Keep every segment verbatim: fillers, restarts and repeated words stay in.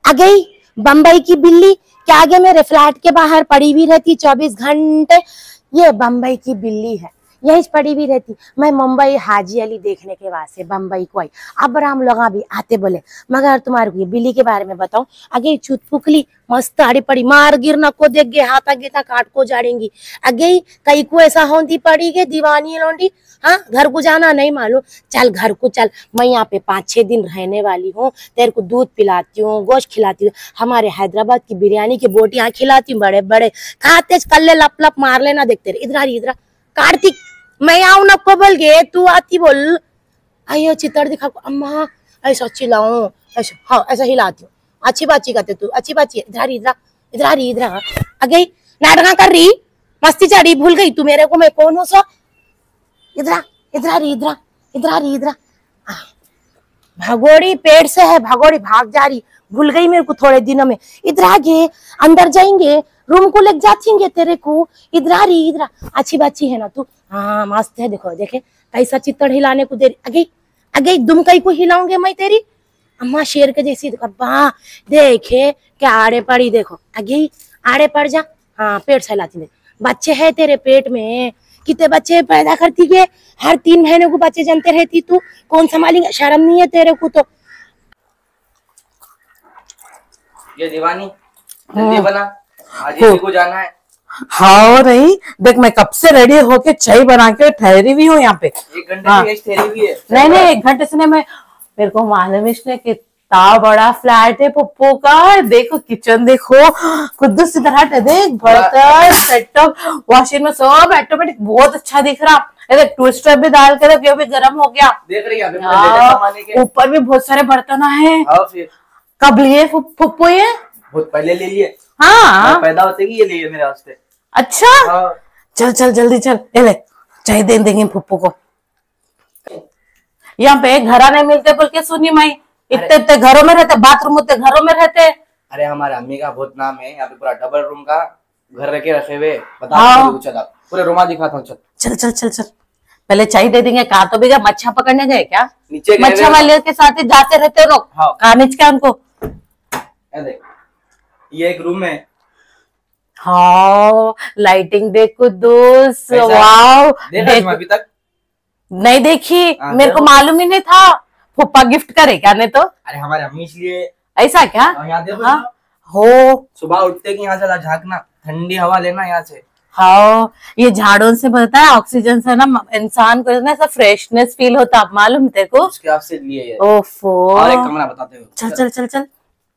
आ गई बम्बई की बिल्ली क्या आगे मेरे फ्लैट के बाहर पड़ी हुई रहती चौबीस घंटे। ये बम्बई की बिल्ली है, यही पड़ी हुई रहती। मैं मुंबई हाजी अली देखने के वास्ते बम्बई को आई। अब राम लोग भी आते बोले मगर तुम्हारे को ये बिल्ली के बारे में बताओ। आगे चुत फुकली मस्त आड़ी पड़ी मार गिरना को देख गे हाथा गेता काट को जाड़ेंगी। आगे कई को ऐसा होती पड़ी गे दीवानी लौंडी। हाँ घर को जाना नहीं मालूम, चल घर को चल। मैं यहाँ पे पाँच छह दिन रहने वाली हूँ, तेरे को दूध पिलाती हूँ, गोश्त खिलाती हूँ, हमारे हैदराबाद की बिरयानी की बोटियां खिलाती हूँ बड़े बड़े, खाते कल्ले लप लप मार लेना देखते रहे। इधर इधर कार्तिक मैं आऊ ना को बोल गे तू आती बोल। आइयो चित्तर दिखा अम्मा ऐसा चिल्लाऊं ऐसा, हाँ ऐसा हिलाती हूँ। अच्छी बाची करते तू, अच्छी बाची। इधर इधर इधर इधर आ गई नाटका कर रही मस्ती चढ़ी भूल गई तू मेरे को मैं कौन हूँ सो। इधर इधर इधर इधर इधर भगोड़ी पेड़ से है, भगोड़ी भाग जा रही, भूल गई मेरे को थोड़े दिनों में। इधर आगे अंदर जाएंगे रूम को लेके जाएंगे तेरे को। इधर इधर अच्छी बाची है ना तू, हाँ मस्त है। देखो देखे कैसा चित्तड़ हिलाने को दे रही। आगे आगे दुम कई को हिलाऊंगे मैं तेरी अम्मा शेर के जैसी। अब्बा देखे क्या आड़े पड़ी, देखो आगे आड़े पड़ जा। हाँ पेट सहलाती दे, बच्चे है तेरे पेट में, कितने बच्चे पैदा करती है, हर तीन महीने को बच्चे जनते रहती तू, कौन संभालेंगे, शर्म नहीं है तेरे को तो। ये दीवानी जल्दी बना, आज ये को जाना है। हाँ नहीं देख मैं कब से रेडी होके चाय बना के ठहरी हुई हूँ यहाँ पे। एक घंटे हाँ। से ठहरी हुई है। नहीं नहीं एक घंटे से नहीं, मैं मेरे को मालूम इसने कितना बड़ा फ्लैट है पप्पू का। देखो किचन देखो कुद्दूस इधर हट, देख बर्तन सेटअप वॉशिंग में सब ऑटोमेटिक बहुत अच्छा दिख रहा। ट्विस्टर भी डाल के रख, भी गर्म हो गया। देख रही है ऊपर भी बहुत सारे बर्तन है। कब लिए पप्पू ये? बहुत पहले ले लिए। हाँ पैदा होते ही ये लिए मेरे वास्ते। अच्छा हाँ। चल चल जल्दी चल, ले ले चाय दे देंगे पप्पू को। यहाँ पे घरा नहीं मिलते बोल के सुनी मैं, इतने इतने घरों में रहते, बाथरूम उतने घरों में रहते। अरे हमारे अम्मी का बहुत नाम है, यहाँ पे पूरा डबल रूम का घर रखे रखे हुए। बता हाँ। चल पूरे रूमा दिखाता हूँ। चल चल चल चल चल पहले चाय दे देंगे। कहा तो भी क्या मच्छा पकड़ने गए क्या? नीचे मच्छा वाले के साथ ही जाते रहते लोग। हाँ। कहा क्या उनको? देख ये एक रूम है। हाँ लाइटिंग देख कुद्दूस, वाव देख अभी तक नहीं देखी। मेरे को मालूम ही नहीं था फुप्पा गिफ्ट करे क्या ने तो। अरे हमारे अम्मी इसलिए ऐसा क्या? यहाँ देखो हाँ? हो सुबह उठते कि यहाँ से झांकना, ठंडी हवा लेना यहाँ से। हाँ ये झाड़ों से बनता है, ऑक्सीजन से ना इंसान को ना ऐसा फ्रेशनेस फील होता। आप मालूम तेरे को? उसके आपसे लिए ओफो और एक कमरा बताते हो। चल चल चल चल।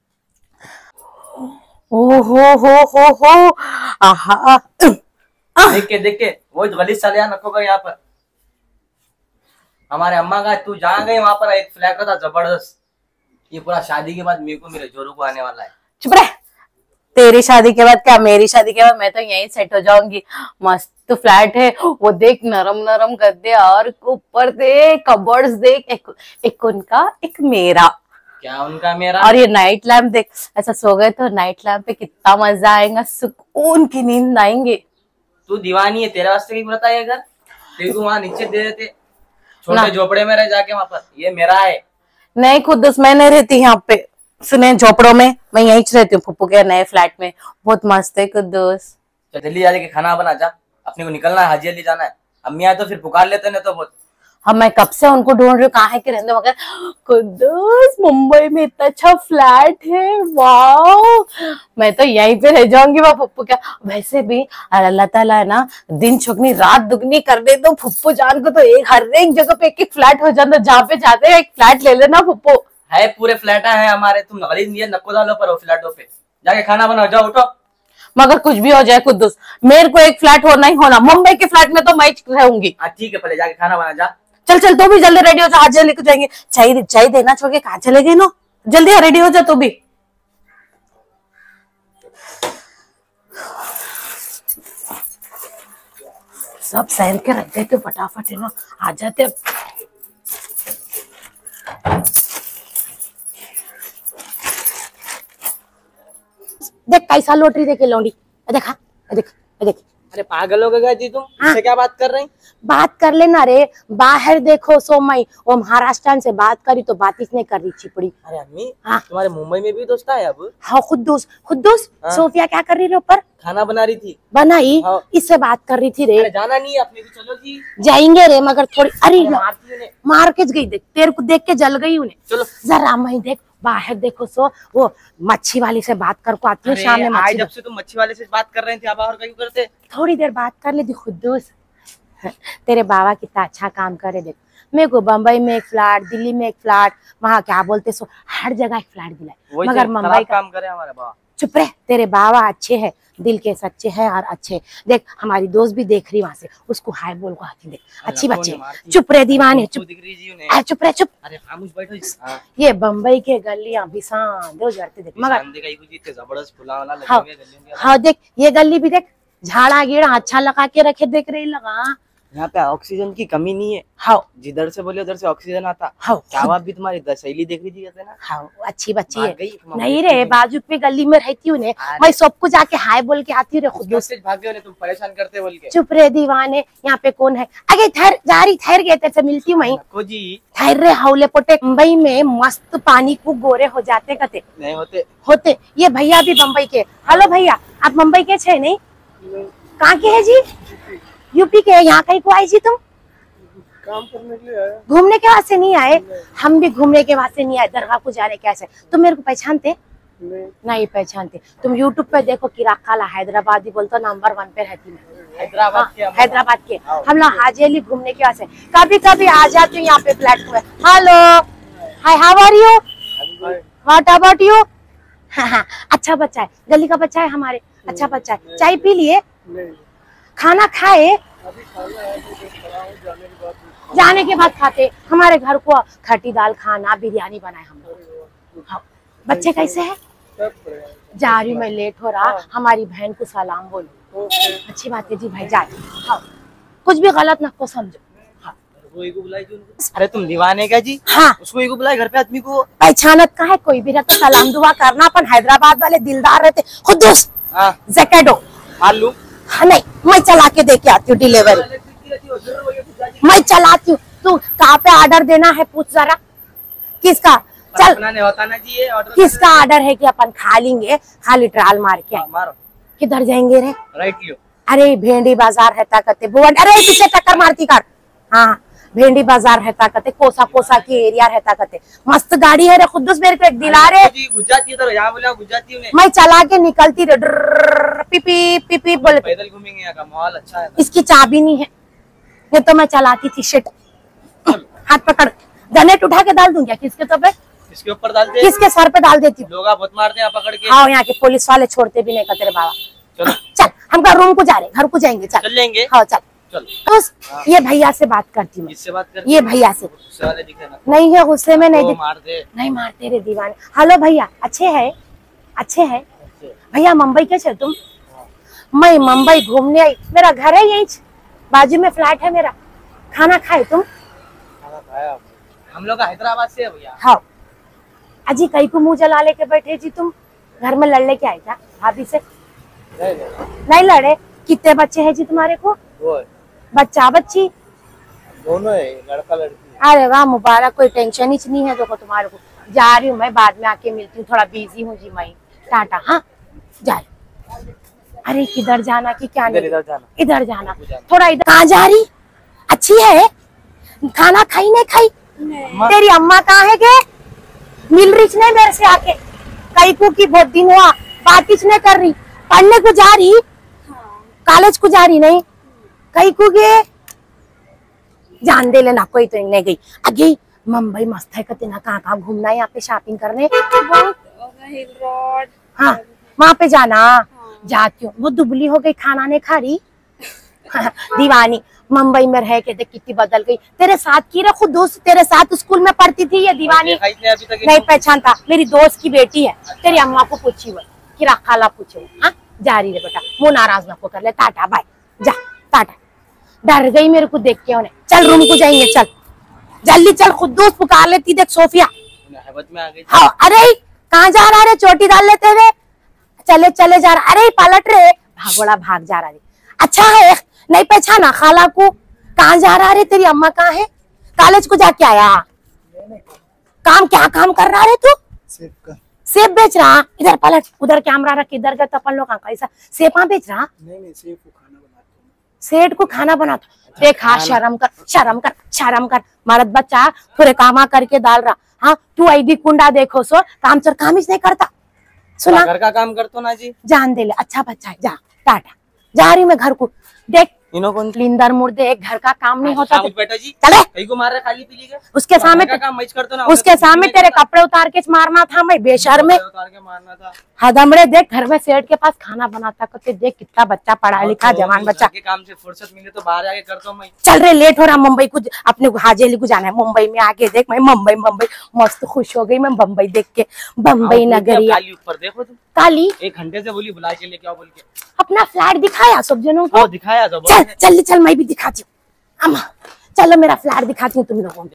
ओ हो हो हो हो आहा देख के देख के वो गली साले यहाँ नको कर। यहाँ पर हमारे अम्मा का तू जहाँ गई वहां पर एक फ्लैट था जबरदस्त। ये पूरा शादी के बाद मेरे को मेरे जोरू को आने वाला है। चुप रह, तेरी शादी के बाद क्या मेरी शादी के बाद मैं तो यहीं सेट हो जाऊंगी। मस्त फ्लैट है वो, देख नरम नरम गद्दे और ऊपर देख कबर्ड्स देख, एक, एक उनका एक मेरा। क्या उनका मेरा? और ये नाइट लैम्प देख, ऐसा सो गए तो नाइट लैम्प पे कितना मजा आएगा, सुकून की नींद आएंगे। तू दीवानी है, तेरे वास्ते भी बोलता है घर तेरे को वहाँ नीचे दे देते, छोटे झोपड़े में रह जाके वहाँ पर। ये मेरा है। नहीं खुद मैं नहीं रहती यहाँ पे सुने झोपड़ों में, मैं यहीं रहती हूँ पप्पू के नए फ्लैट में। बहुत मस्त है कुद्दूस। जल्दी जा के खाना बना जा, अपने को निकलना है, हाजी अली जाना है। अम्मी आए तो फिर पुकार लेते नहीं तो बहुत। हाँ मैं कब से उनको ढूंढ रही हूँ कहाँ है कि रहने, मगर कुद्दूस मुंबई में इतना अच्छा फ्लैट है, वाह मैं तो यहीं पे रह जाऊंगी वहाँ पप्पू का। वैसे भी अल्लाह ताला है ना दिन चुगनी रात दुगनी कर दे तो पप्पू जान को तो एक हर एक जगह पे एक एक फ्लैट हो जाता, जहाँ पे जाते हैं एक फ्लैट ले लेना पप्पू। है पूरे फ्लैट है हमारे, तुम नकली नहीं है नको डालो पर फ्लैटों पे जाके खाना बनाओ, जाओ उठो। मगर कुछ भी हो जाए कुद्दूस मेरे को एक फ्लैट होना ही होना, मुंबई के फ्लैट में तो मैं रहूंगी। ठीक है पहले जाके खाना बना जा। चल चल तू भी जल्दी रेडी हो जा, आज लेके जाएंगे। चाय चाय देना छोड़ के कहाँ चले गए नो, जल्दी रेडी हो जा तू भी। सब सहन के रख देते फटाफट है ना, आ जाते। देख कैसा लोटरी देखे लौंडी, देखा देख देख अरे पागल हो गए जी तुम, हाँ? इससे क्या बात कर रही? बात कर लेना रे, बाहर देखो सोमई वो महाराष्ट्र से बात करी तो बात इसने कर रही चिपड़ी। अरे अम्मी, हाँ? तुम्हारे मुंबई में भी दोस्त है अब? हाँ खुद्दूस खुद्दूस। हाँ? सोफिया क्या कर रही रे ऊपर? खाना बना रही थी। बनाई? हाँ। इससे बात कर रही थी रे। अरे जाना नहीं है अपने को, चलो जी। जाएंगे रे मगर थोड़ी, अरे मारती उन्हें। मार के गई, देख तेरे को देख के जल गई उन्हें। चलो जरा मैं देख बाहर देखो सो वो मच्छी वाली से बात कर को आती हूँ शाम में। आज मच्छी जब से तुम मच्छी वाले से बात कर रहे थे, अब और क्यों करते? थोड़ी देर बात कर लेती खुद्दूस। तेरे बाबा कितना अच्छा काम करे देख, मेरे को बम्बई में एक फ्लैट, दिल्ली में एक फ्लैट, वहाँ क्या बोलते सो हर जगह एक फ्लैट दिलाए, मगर मुंबई का काम करे हमारे बाबा। चुप रहे, तेरे बाबा अच्छे हैं, दिल के सच्चे हैं और अच्छे। देख हमारी दोस्त भी देख रही वहां से, उसको हाय बोल को आती देख, अच्छी बच्चे। चुप रहे दीवाने, चुप आ, चुप रहे चुप। अरे खामोश बैठो। हाँ। ये बम्बई के गलियां बिसान दो जड़ते देख, मगर जबरदस्त फुला वाला लगे हाँ, हुए गलियों के। हाँ देख ये गली भी देख, झाड़ा गिड़ा अच्छा लगा के रखे, देख रही लगा। यहाँ पे ऑक्सीजन की कमी नहीं है। हाँ जिधर से बोले उधर से ऑक्सीजन आता। हाँ क्या बात भी तुम्हारी दशैली देख रही थी कहते ना। हाँ अच्छी बच्ची भाग है। गई तुम नहीं अपनी रे, बाजू पे गली में रहती हूँ ने, मैं सबको जाके हाय बोल के आती हूँ रे खुद। उसके भाग गए तुम परेशान करते बोल के। चुप रे दीवाने, यहाँ पे कौन है? अगे ठहर, जा रही ठहर गए, तेरे से मिलती हूँ मैं। को जी ठहर रे हौले पोटे, मुंबई में मस्त पानी को गोरे हो जाते कते नहीं होते होते। ये भैया भी मुंबई के। हेलो भैया, आप मुंबई के छे नहीं? कहाँ के है जी? यूपी के। यहाँ कहीं को आई जी तुम? काम करने के लिए आया। घूमने के वास्ते नहीं आए? हम भी घूमने के वास्ते नहीं आए, दरगाह को जाने के वास्ते। तुम मेरे को पहचानते नहीं, नहीं? पहचानते? तुम यूट्यूब पे देखो, किराक काला हैदराबादी बोलते नंबर वन पे रहती मैं। हैदराबाद के हम- हैदराबाद के हम लोग हाजी अली घूमने के वास्ते कभी कभी आ जाते हैं यहाँ पे फ्लैट में। Hello hi, how are you, what about you? अच्छा बच्चा है, गली का बच्चा है हमारे, अच्छा बच्चा है। चाय पी लिए? नहीं, खाना खाए? अभी खाना है, अभी बस खड़ा हूँ, जाने के बाद जाने के बाद खाते। हमारे घर को खट्टी दाल खाना, बिरयानी बनाए हम लोग। हाँ। बच्चे कैसे हैं? सब बढ़िया। जा रही हूँ मैं, लेट हो रहा। हमारी बहन को सलाम बोलो। ओके। अच्छी बात है जी भाई, जा। हाँ कुछ भी गलत ना को समझो। हाँ वो एको बुलाई थी उनको। अरे तुम दीवाने क्या जी? हाँ उसको एको बुलाई घर पे आदमी को। पहचानत का है, कोई भी रहता सलाम दुआ करना। अपन हैदराबाद वाले दिलदार रहते। खुद्दूस हाँ जैकेडो आलू हाँ, नहीं मैं चला के दे के आती हूँ डिलीवरी, मैं चलाती हूँ। तू कहाँ पे ऑर्डर देना है पूछ जरा, किसका? चल बनाने होता ना जी ये ऑर्डर। किसका ऑर्डर है कि अपन खा लेंगे, खाली ट्राल मार के आए। मारो किधर जाएंगे रे? राइट लियो। अरे भेंडी बाजार रहता करते भुवन, अरे पीछे टक्कर मारती कार। हाँ भेंडी बाजार रहता करते, कोसा कोसा की एरिया रहता करते। मस्त गाड़ी है रे खुद्दूस, मेरे को एक दिला रे। जी गुजराती है तो यहाँ बोला गुजराती हूँ। मैं चला के निकलती रे, डर्रर्र, पिपी पिपी बोले। पैदल घूमेंगे, यहाँ का माहौल अच्छा है। इसकी चाबी नहीं है, ये तो मैं चलाती थी। शिट, हाथ पकड़, गनेट उठा के डाल दूं क्या किसके तो पे? इसके ऊपर डालते किसके सर पे डाल देती हूँ। लोग बहुत मारते हैं पकड़ के। हाँ यहाँ के पुलिस वाले छोड़ते भी नहीं का तेरे बाबा। चलो चल हम घर रूम को जा रहे, घर को जाएंगे। चल चल लेंगे। हाँ चल। चल उस ये भैया से बात करती हूँ मैं। इससे बात कर। ये भैया से गुस्से वाले दिखे ना। नहीं है, गुस्से में नहीं वो दिख- मार दे। नहीं मारते रे दीवाने। हेलो भैया, अच्छे है? अच्छे है भैया। मुंबई के छे तुम? मैं मुंबई घूमने आई, मेरा घर है यहीं, बाजू में फ्लैट है मेरा। खाना खाए तुम? खाना खाया आपने? हम लोग हैदराबाद से है भैया। हाँ अजी कई को मुंह जला लेके बैठे जी तुम? घर में लड़ लेके आए क्या भाभी से? नहीं नहीं नहीं लड़े? कितने बच्चे हैं जी तुम्हारे को? वो है, बच्चा बच्ची? दोनों है, लड़का लड़की। अरे वाह मुबारक, कोई टेंशन ही नहीं है। देखो तुम्हारे को, जा रही हूँ मैं, बाद में आके मिलती हूँ, थोड़ा बिजी हूँ जी मैं। टाटा। हाँ जा रही। अरे किधर जाना कि क्या? इधर नहीं इधर जाना। इधर जाना, थोड़ा इधर। कहाँ जा रही? अच्छी है? खाना खाई नहीं खाई? तेरी अम्मा कहाँ है के? मिल रही नहीं मेरे से आके? कई को की बहुत दिन हुआ बात नहीं कर रही। पढ़ने को जा रही? कॉलेज को जा रही नहीं? कई को गे जान दे लेना, कोई तो नहीं गई। अगे मुंबई मस्त है कते ना, कहाँ कहाँ घूमना है यहाँ पे शॉपिंग करने? Hill road. हाँ वहाँ पे जाना। जाती हूँ। वो दुबली हो गई, खाना नहीं खा रही। दीवानी मुंबई में रह के देख कितनी बदल गई। तेरे साथ की रे खुद दोस्त, तेरे साथ स्कूल में पढ़ती थी ये दीवानी। देखा ही नहीं अभी तक नहीं पहचानता, मेरी दोस्त की बेटी है। तेरी अम्मा को पूछी हुई, किरा खाला पूछे हुई। हाँ जा रही रे बेटा, मुँह नाराज ना को कर ले। टाटा बाय, जा टाटा। डर गई मेरे को देख के उन्हें। चल रूम को जाएंगे, चल जल्दी चल। खुद दोस्त पुकार लेती देख सोफिया। हैबत में आ गई। हाँ अरे कहाँ जा रहा रे? चोटी डाल लेते हुए चले चले जा रहा। अरे पलट रे, भागोड़ा भाग जा रहा रे। अच्छा है, नहीं पहचाना खाला को? कहाँ जा रहा रे? तेरी अम्मा कहाँ है? कॉलेज को जाके आया? काम क्या काम कर रहा रे तू? सेब का। सेब बेच रहा? इधर पलट, उधर कैमरा रख, इधर का तो अपन लोग कैसा सेब बेच रहा? नहीं नहीं सेब को खाना बनाता हूँ। सेठ को खाना बनाता? देखा, शर्म कर, शर्म कर, शर्म कर। मर्द बच्चा पूरे कामा करके डाल रहा। हाँ तू ऐदी कुंडा देखो सो काम चोर काम ही नहीं करता। सुना, घर का काम करतो ना जी। जान दे ले, अच्छा बच्चा है, जा टाटा। जा रही मैं घर को। देख इनो कौन लिंदर मुर्दे, एक घर का काम नहीं होता। शाबाश बेटा जी, चले कहीं को मार रहा खाली पीली का। उसके सामने घर का काम मच करतो ना। उसके सामने तेरे कपड़े उतार के मारना था मैं बेशर्म में। उतार के मारना था। हदमड़े देख, घर में सेठ के पास खाना बनाता करते, देख कितना बच्चा पढ़ा लिखा जवान बच्चा। के काम से फुर्सत मिले तो बाहर आके करता हूँ मैं। चल रहे, लेट हो रहा, मुंबई को अपने को हाजी अली को जाना है। मुंबई में आके देख, मैं मुंबई मुंबई मस्त खुश हो गई मैं मुंबई देख के। मुंबई नगरिया काली ऊपर देखो तुम। काली एक घंटे से बोली बुला के लेके आओ बोल के। अपना फ्लैट दिखाया सब जनों को? वो दिखाया तो चल चल चल, मैं भी दिखाती हूँ। अम्मा चलो मेरा फ्लैट दिखाती हूँ तुम लोगों को।